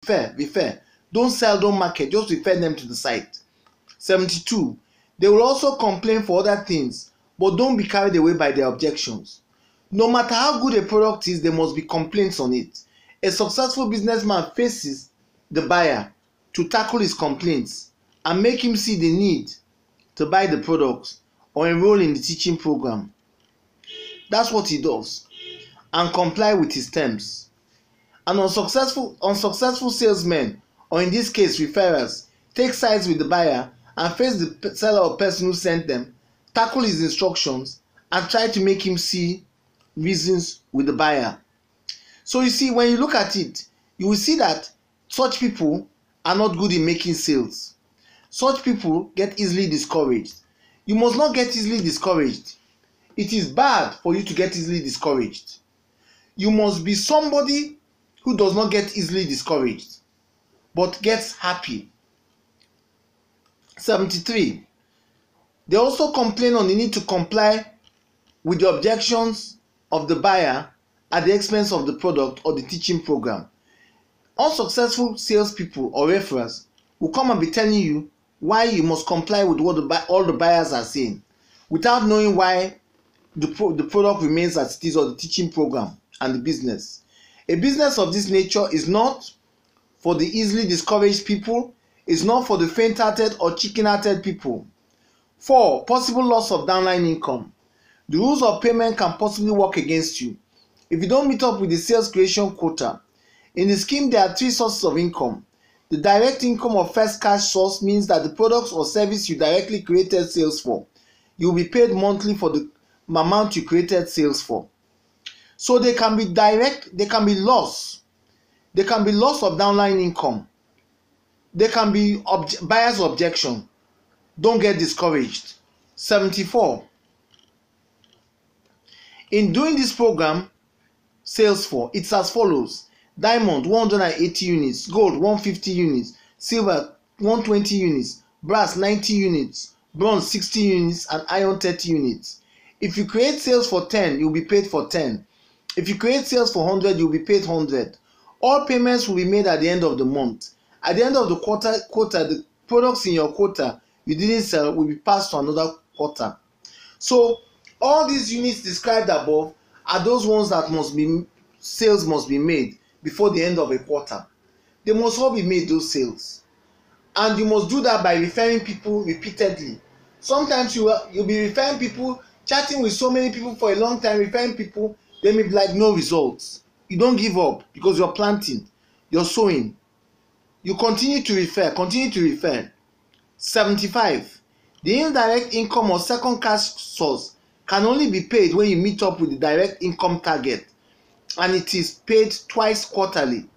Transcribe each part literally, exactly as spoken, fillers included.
refer, refer. Don't sell, don't market, just refer them to the site. seventy-two. They will also complain for other things, but don't be carried away by their objections. No matter how good a product is, there must be complaints on it. A successful businessman faces the buyer to tackle his complaints and make him see the need to buy the products or enroll in the teaching program. That's what he does, and comply with his terms. An unsuccessful, unsuccessful salesman, or in this case referrers, take sides with the buyer and face the seller or person who sent them, tackle his instructions, and try to make him see reasons with the buyer. So you see, when you look at it, you will see that such people are not good in making sales. Such people get easily discouraged. You must not get easily discouraged. It is bad for you to get easily discouraged. You must be somebody who does not get easily discouraged, but gets happy. seventy-three. They also complain on the need to comply with the objections of the buyer at the expense of the product or the teaching program. Unsuccessful salespeople or referrers will come and be telling you why you must comply with what the, all the buyers are saying, without knowing why the, pro the product remains as it is, or the teaching program and the business. A business of this nature is not for the easily discouraged people, is not for the faint-hearted or chicken-hearted people. four. Possible loss of downline income. The rules of payment can possibly work against you if you don't meet up with the sales creation quota. In the scheme, there are three sources of income. The direct income or first cash source means that the products or service you directly created sales for, you will be paid monthly for the amount you created sales for. So they can be direct, they can be loss. They can be loss of downline income. They can be obje- buyer's objection. Don't get discouraged. seventy-four. In doing this program, sales for, it's as follows. Diamond one hundred eighty units, gold one hundred fifty units, silver one hundred twenty units, brass ninety units, bronze sixty units, and iron thirty units. If you create sales for ten, you'll be paid for ten. If you create sales for one hundred, you'll be paid one hundred. All payments will be made at the end of the month. At the end of the quarter, quota, the products in your quota you didn't sell will be passed to another quarter. So all these units described above are those ones that must be, sales must be made before the end of a quarter. They must all be made, those sales. And you must do that by referring people repeatedly. Sometimes you will, you'll be referring people, chatting with so many people for a long time, referring people, they may be like no results. You don't give up because you're planting, you're sowing. You continue to refer, continue to refer. seventy-five. The indirect income or second cash source can only be paid when you meet up with the direct income target, and it is paid twice quarterly.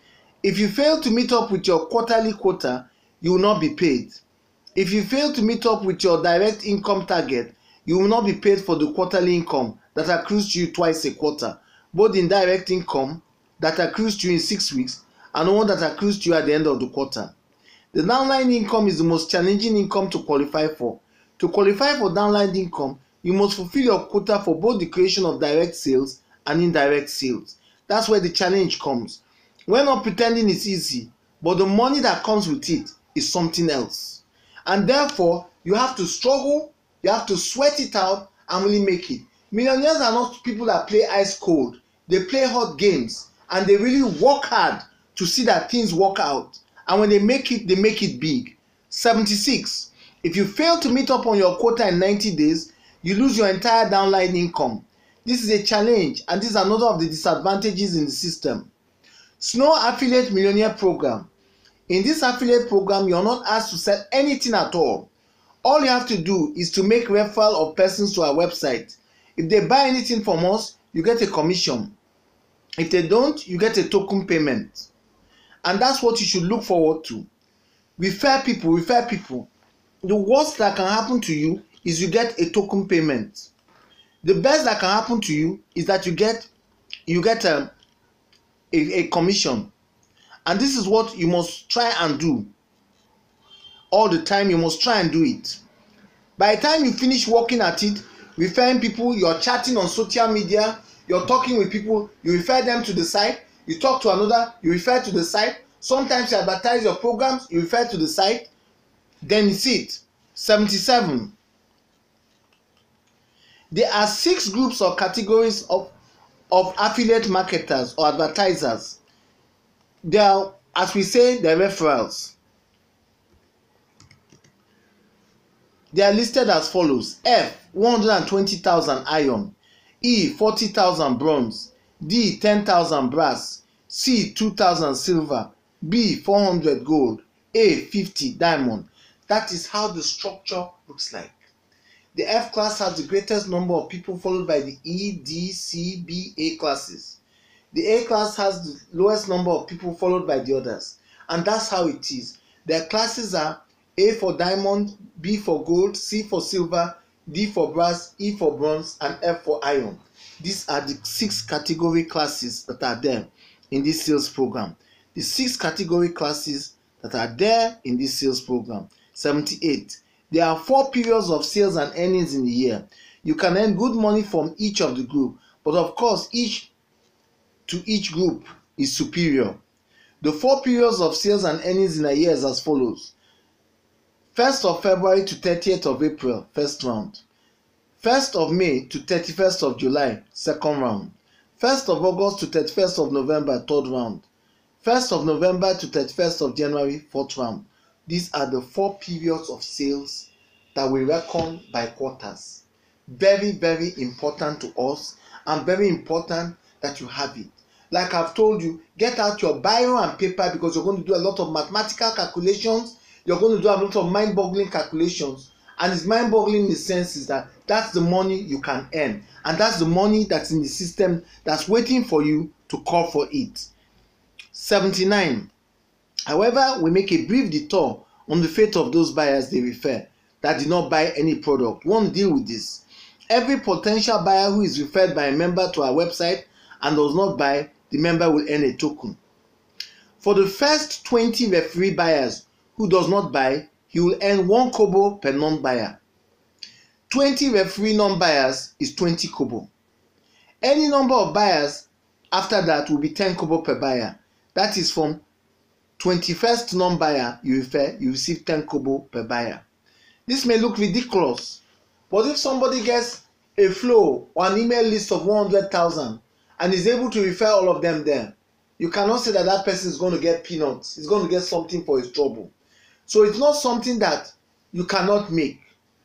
If you fail to meet up with your quarterly quota, you will not be paid. If you fail to meet up with your direct income target, you will not be paid for the quarterly income that accrues to you twice a quarter, both indirect income that accrues to you in six weeks and the one that accrues to you at the end of the quarter. The downline income is the most challenging income to qualify for. To qualify for downline income, you must fulfill your quota for both the creation of direct sales and indirect sales. That's where the challenge comes. We're not pretending it's easy, but the money that comes with it is something else. And therefore, you have to struggle, you have to sweat it out and really make it. Millionaires are not people that play ice cold. They play hot games and they really work hard to see that things work out. And when they make it, they make it big. seventy-six. If you fail to meet up on your quota in ninety days, you lose your entire downline income. This is a challenge, and this is another of the disadvantages in the system. Snow Affiliate Millionaire Program. In this affiliate program, you are not asked to sell anything at all. All you have to do is to make referral of persons to our website. If they buy anything from us, you get a commission. If they don't, you get a token payment. And that's what you should look forward to. Refer people, refer people. The worst that can happen to you is you get a token payment. The best that can happen to you is that you get you get a, a, a commission. And this is what you must try and do. All the time, you must try and do it. By the time you finish working at it, referring people, you're chatting on social media, you're talking with people, you refer them to the site, you talk to another, you refer to the site. Sometimes you advertise your programs, you refer to the site, then it's it. seventy-seven. There are six groups or categories of, of affiliate marketers or advertisers. They are, as we say, the referrals. They are listed as follows: F, one hundred twenty thousand iron; E, forty thousand bronze; D, ten thousand brass; C, two thousand silver; B, four hundred gold; A, fifty diamond. That is how the structure looks like. The F class has the greatest number of people, followed by the E, D, C, B, A classes. The A class has the lowest number of people, followed by the others. And that's how it is. Their classes are A for diamond, B for gold, C for silver, D for brass, E for bronze, and F for iron. These are the six category classes that are there in this sales program. The six category classes that are there in this sales program. seventy-eight. There are four periods of sales and earnings in the year. You can earn good money from each of the group, but of course each to each group is superior. The four periods of sales and earnings in a year is as follows: first of February to thirtieth of April, first round; first of May to thirty-first of July, second round; first of August to thirty-first of November, third round; first of November to thirty-first of January, fourth round. These are the four periods of sales that we reckon by quarters. Very, very important to us, and very important that you have it. Like I've told you, get out your biro and paper, because you're going to do a lot of mathematical calculations. You're going to do a lot of mind-boggling calculations. And it's mind-boggling in the sense is that that's the money you can earn. And that's the money that's in the system that's waiting for you to call for it. seventy-nine. However, we make a brief detour on the fate of those buyers they refer that did not buy any product. We won't deal with this. Every potential buyer who is referred by a member to our website and does not buy, the member will earn a token. For the first twenty referee buyers who does not buy, he will earn one kobo per non-buyer. twenty referee non-buyers is twenty kobo. Any number of buyers after that will be ten kobo per buyer. That is from twenty-first non-buyer you refer, you receive ten kobo per buyer. This may look ridiculous, but if somebody gets a flow or an email list of one hundred thousand and is able to refer all of them there, you cannot say that that person is going to get peanuts. He's going to get something for his trouble. So it's not something that you cannot make.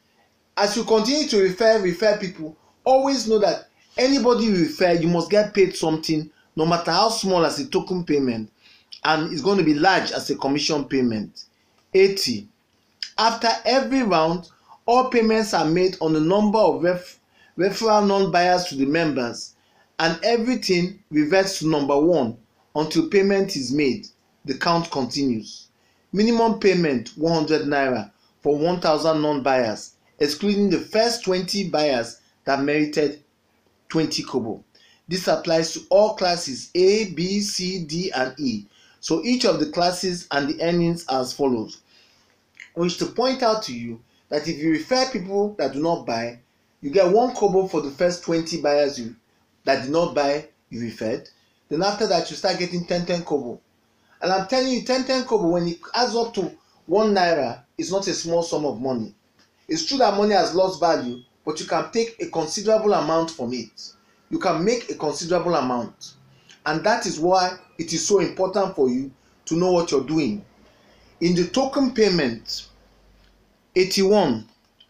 As you continue to refer, refer people, always know that anybody you refer, you must get paid something, no matter how small as a token payment, and it's going to be large as a commission payment. eighty. After every round, all payments are made on the number of ref referral non-buyers to the members, and everything reverts to number one until payment is made. The count continues. Minimum payment one hundred naira for one thousand non-buyers, excluding the first twenty buyers that merited twenty kobo. This applies to all classes A, B, C, D, and E. So each of the classes and the earnings are as follows. I wish to point out to you that if you refer people that do not buy, you get one kobo for the first twenty buyers you that did not buy you referred. Then after that you start getting ten ten kobo. And I'm telling you, ten ten kobo, when it adds up to one naira, is not a small sum of money. It's true that money has lost value, but you can take a considerable amount from it. You can make a considerable amount. And that is why it is so important for you to know what you're doing. In the token payment, eighty-one,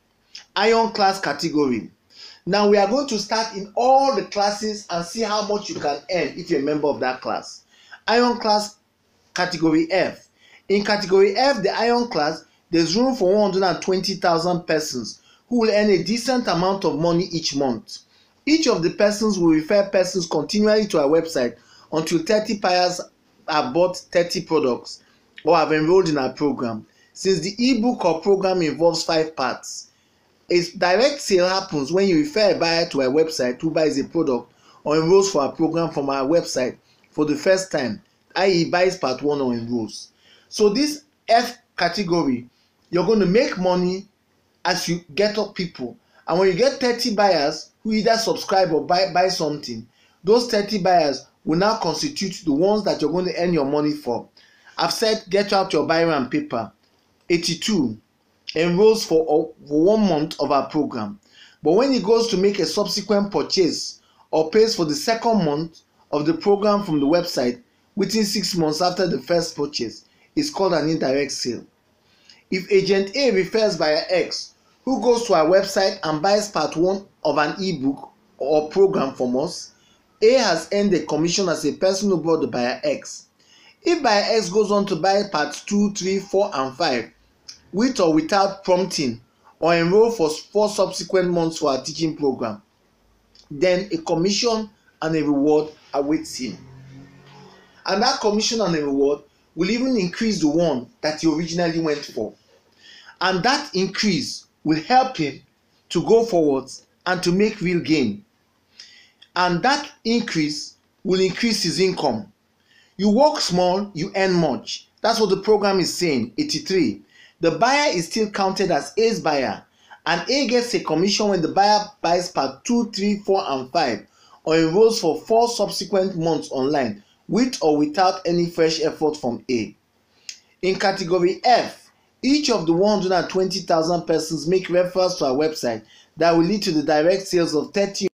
iron class category. Now we are going to start in all the classes and see how much you can earn if you're a member of that class. Iron class category F. In category F, the iron class, there's room for one hundred twenty thousand persons who will earn a decent amount of money each month. Each of the persons will refer persons continually to our website until thirty buyers have bought thirty products or have enrolled in our program. Since the ebook or program involves five parts, a direct sale happens when you refer a buyer to our website who buys a product or enrolls for our program from our website for the first time, that is buys part one or enrolls. So this F category, you're going to make money as you get up people. And when you get thirty buyers who either subscribe or buy, buy something, those thirty buyers will now constitute the ones that you're going to earn your money for. I've said get out your biro and paper. eighty-two enrolls for, for one month of our program, but when he goes to make a subsequent purchase or pays for the second month of the program from the website within six months after the first purchase, it's called an indirect sale. If agent A refers buyer X, who goes to our website and buys part one of an ebook or program from us, A has earned a commission as a person who bought the buyer X. If buyer X goes on to buy parts two, three, four, and five, with or without prompting, or enroll for four subsequent months for our teaching program, then a commission and a reward awaits him. And that commission and a reward will even increase the one that he originally went for. And that increase will help him to go forwards and to make real gain. And that increase will increase his income. You work small, you earn much. That's what the program is saying. eighty-three. The buyer is still counted as A's buyer, and A gets a commission when the buyer buys part two, three, four, and five, or enrolls for four subsequent months online, with or without any fresh effort from A. In category F, each of the one hundred twenty thousand persons make referrals to our website that will lead to the direct sales of thirty